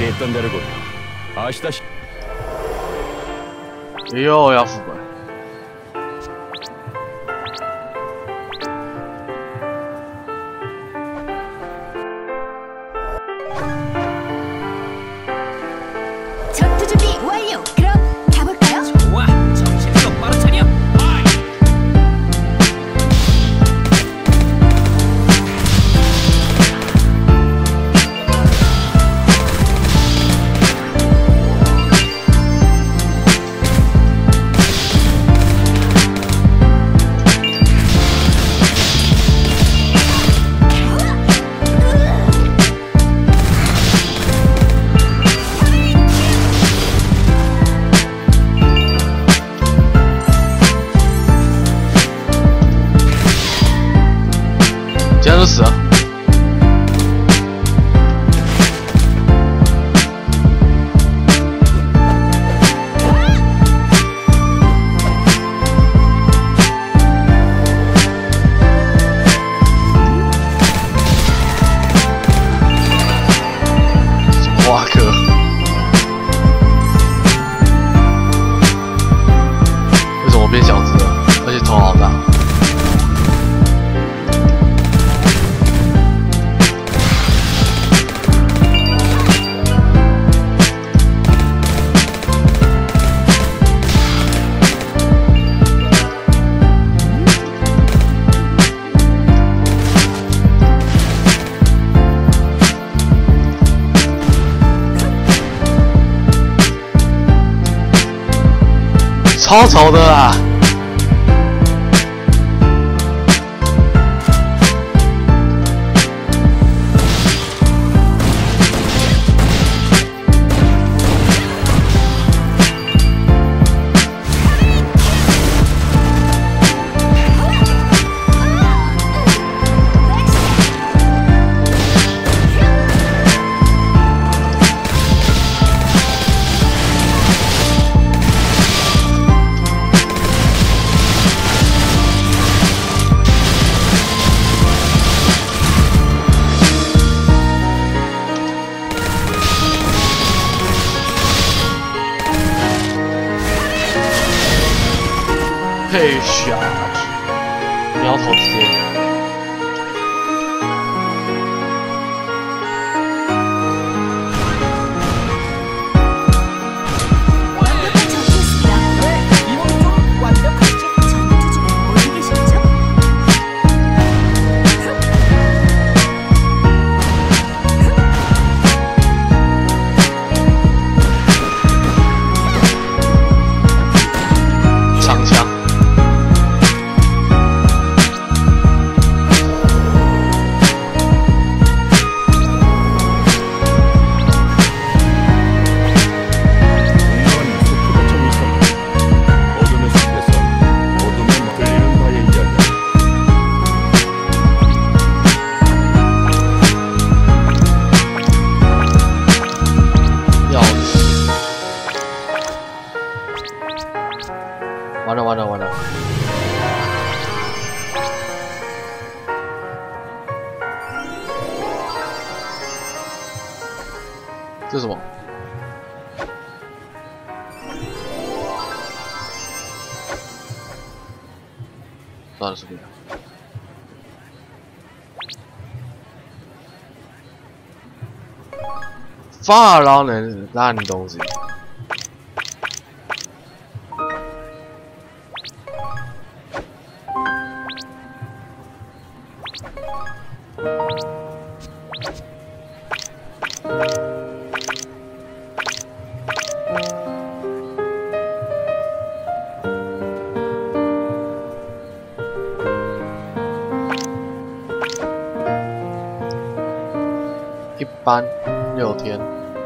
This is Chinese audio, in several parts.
又要副本。 전투 준비 완료. 그럼 가볼까요? 좋아, 정신 똑바로 차려. 竟然都死了。什么挖坑？为什么我变小只了？而且头好大。超丑的啦！配shot，苗头直接。 완벽한 전투였습니다. 이번 좀 완벽하지? 전투 중에 어디 계셨죠? 长枪。完了完了完了！这是什么？算了，随便。发廊人烂东西。一般6天，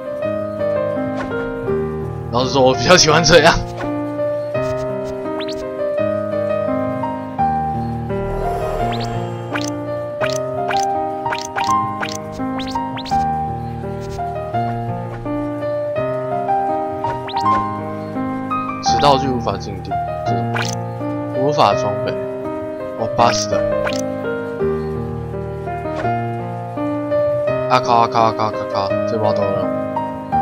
老实说，我比较喜欢这样。此道具无法进地，无法装备。哦，80的。啊靠啊靠啊靠啊靠！这包懂了。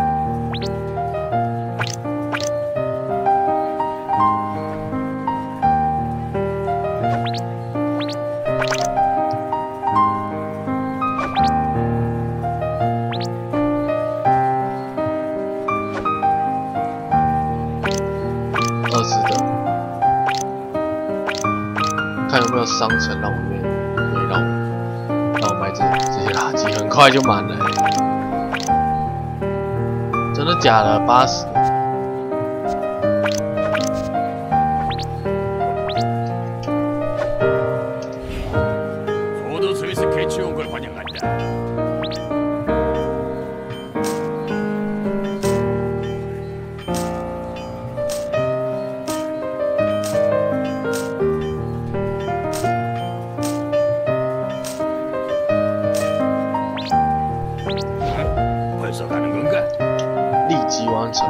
商城让我愿意让我卖这些垃圾，很快就满了、真的假的？80。 報道서비스 개최 온 걸 환영한다. 벌써 가는 건가? 立即完成。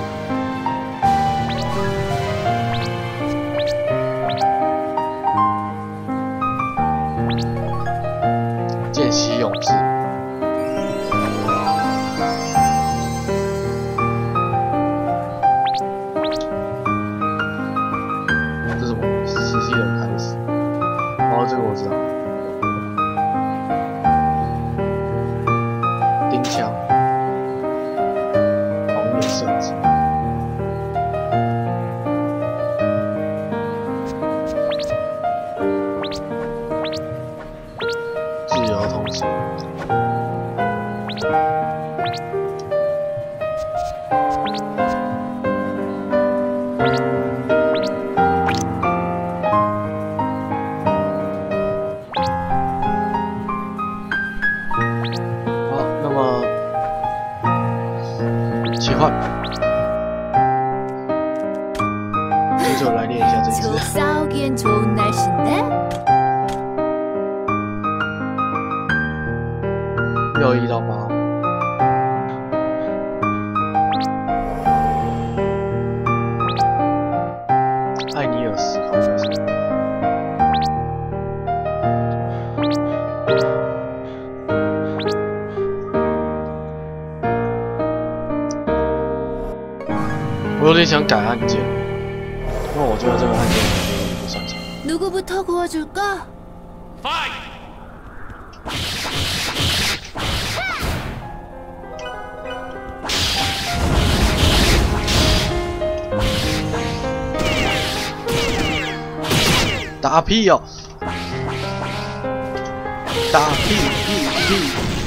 见习勇士。这是什么？实习的开始。哦，这个我知道。钉枪。设置，自由通行。好，那么切换。就来练一下这一 저 次。 싸우기엔 좋은 날씨인데? 又1到8。艾尼尔斯考开始。我有点想改按键。因为我觉得这个按键不擅长。 누구부터 구워줄까? 파이! 打屁哦！打屁屁！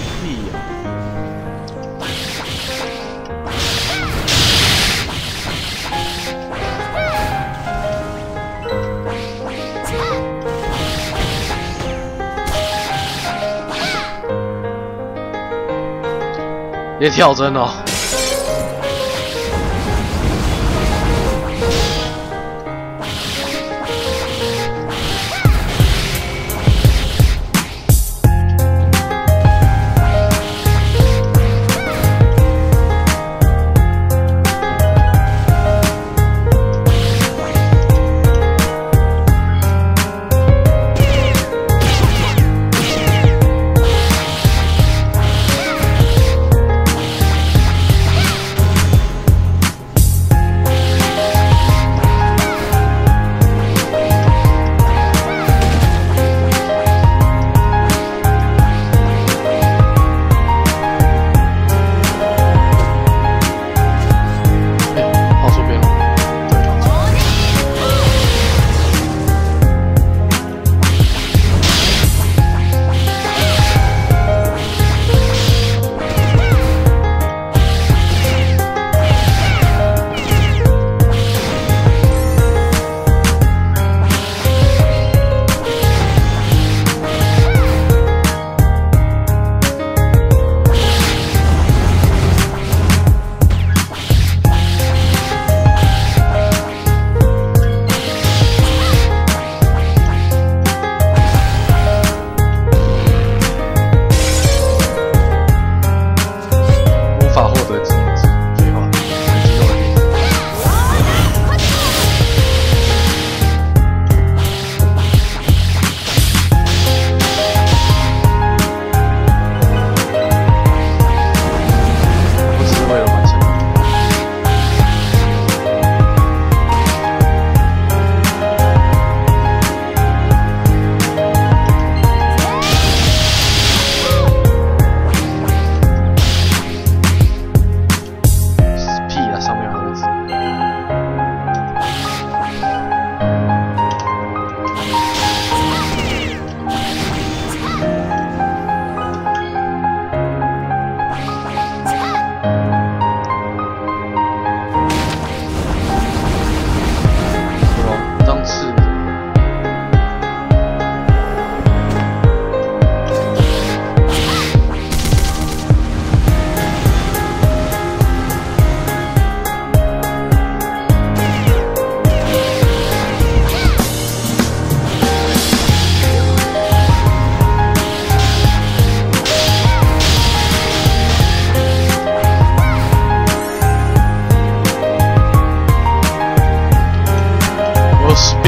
别跳针哦！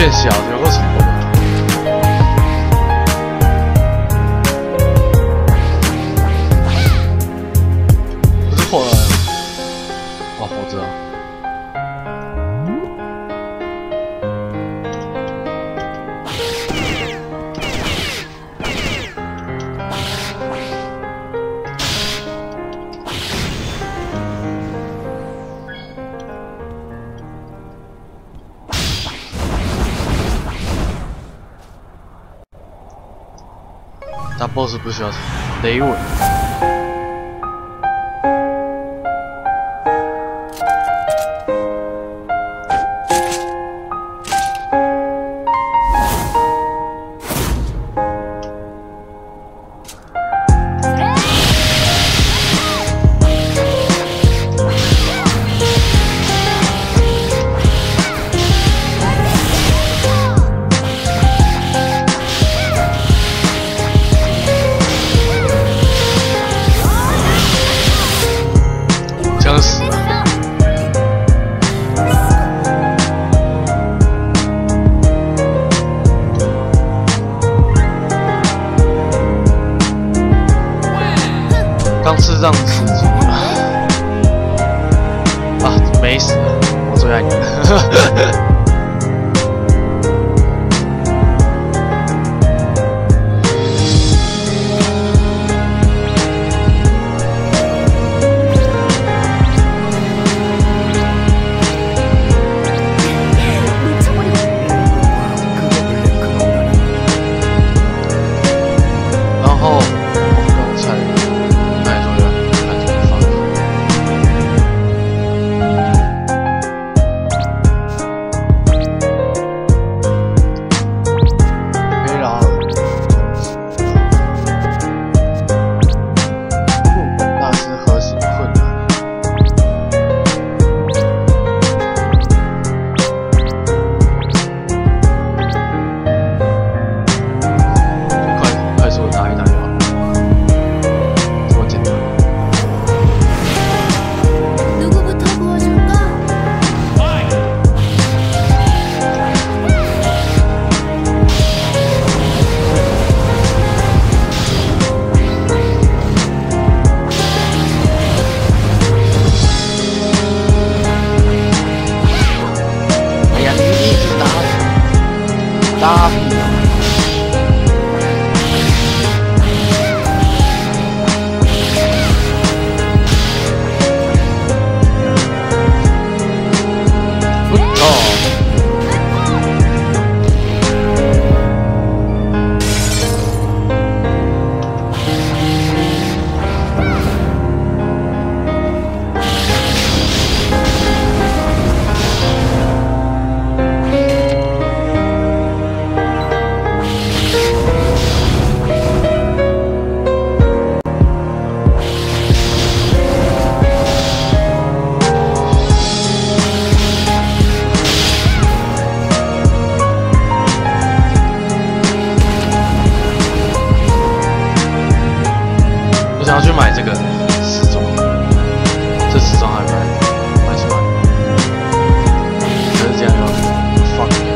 变小，有个什么？不是后来，哦，我知道。大 boss 不需要雷吻。僵死了。刚吃这样吃啊，没死，我最爱你了。搭屁啊！想要去买这个时钟，这时钟还蛮喜欢的，可是这样要放电。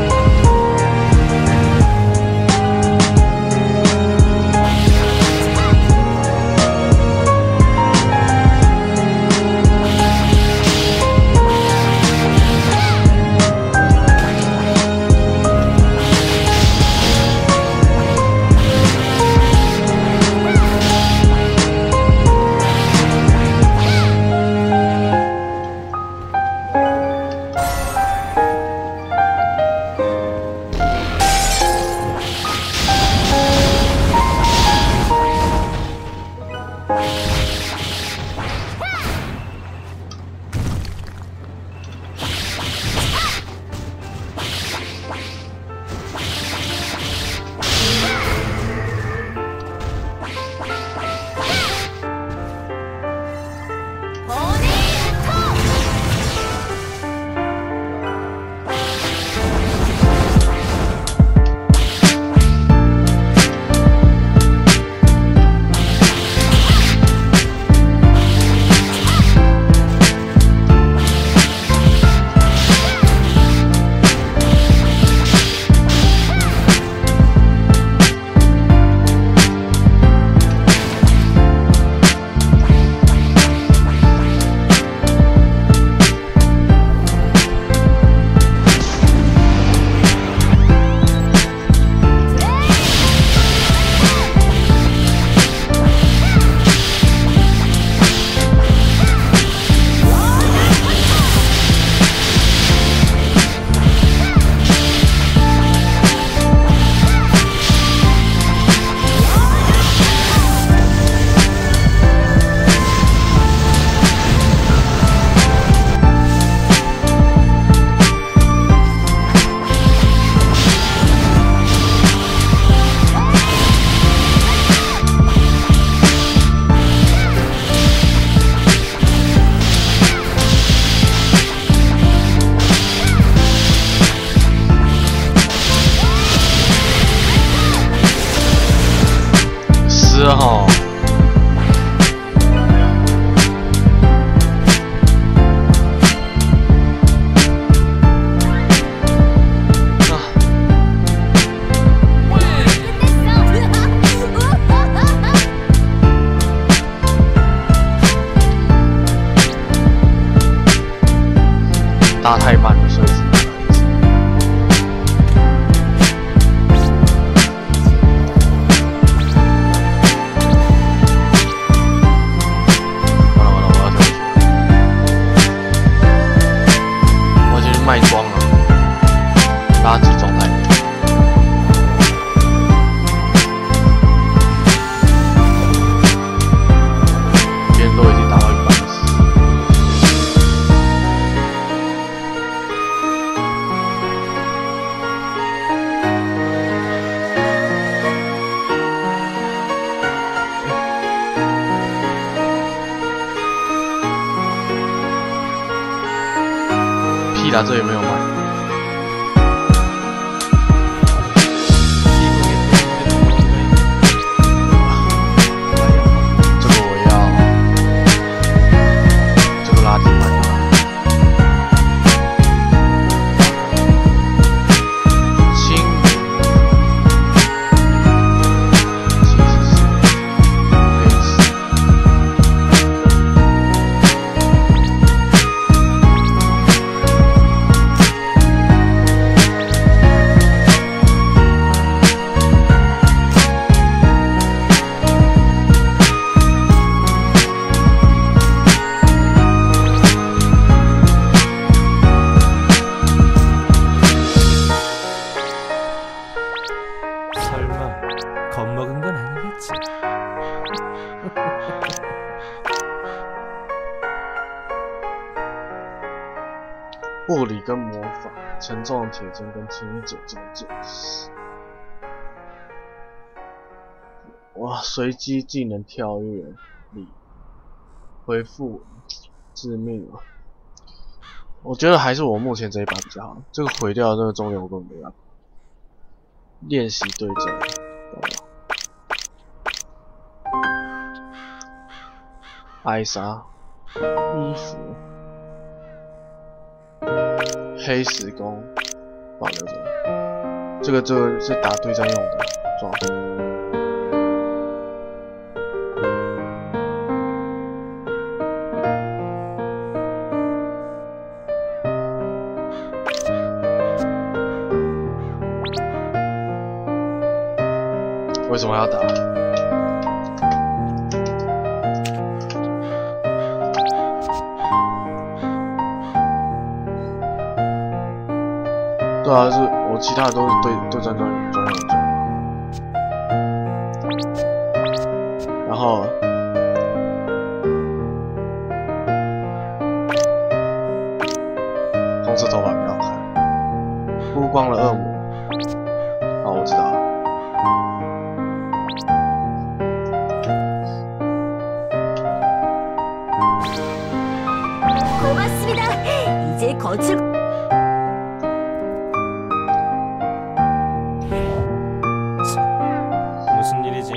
拉太慢了，所以是这样子。完了完了，我要退出。我已经卖光了，垃圾状态。别人都已经达到140。屁啦，这也没有卖。这个我要，这个垃圾卖了。青74，黑色。 설마 겁먹은 건 아니겠지? 物理跟魔法，沉重的铁针跟轻易酒精的剑。哇，随机技能跳跃力恢复致命啊！我觉得还是我目前这一把比较好。这个毁掉的这个中流我根本没办法。练习对战，艾莎衣服。黑石弓保留着，这个是打对战用的装备。为什么要打？对啊，是我其他的都是对战专用的，然后红色头发比较好看，曝光了恶魔。哦，我知道了。 고맙습니다. 이제 거칠 무슨 일이지?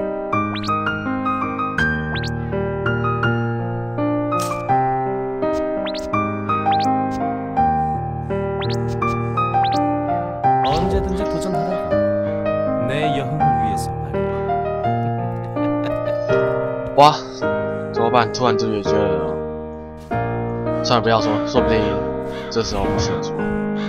언제든지 도전하라고. 내 여흥을 위해서 말이야. 哇，怎么办？突然之间觉得，算了，不要说，说不定这时候不适合说。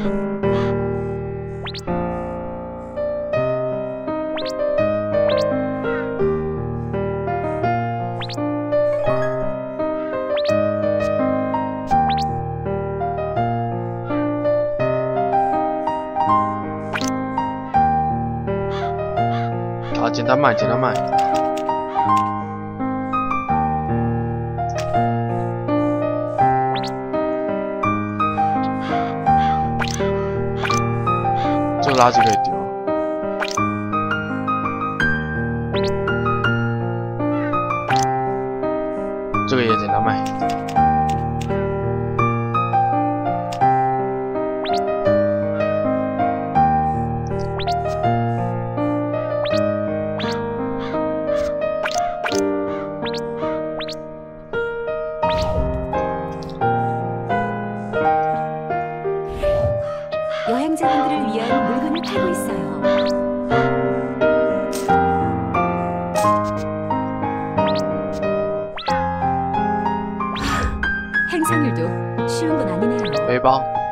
好，简单卖，简单卖。 这个垃圾可以丢，这个也简单卖。 여행자분들을 위한 물건을 팔고 있어요. 행성일도 쉬운 건 아니네요. 背包。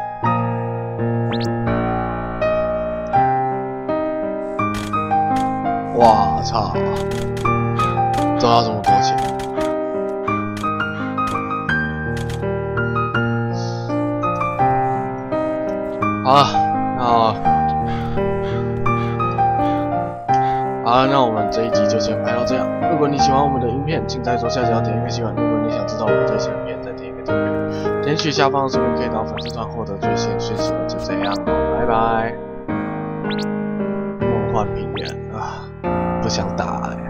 哇操！都要这么多钱？好了，那我们这一集就先拍到这样。如果你喜欢我们的影片，请在左下角点一个喜欢。如果你想知道我们最新影片，再点一个订阅。点取下方的说明可以到粉丝团获得最新讯息。就这样了，拜拜。梦幻平原啊，不想打了。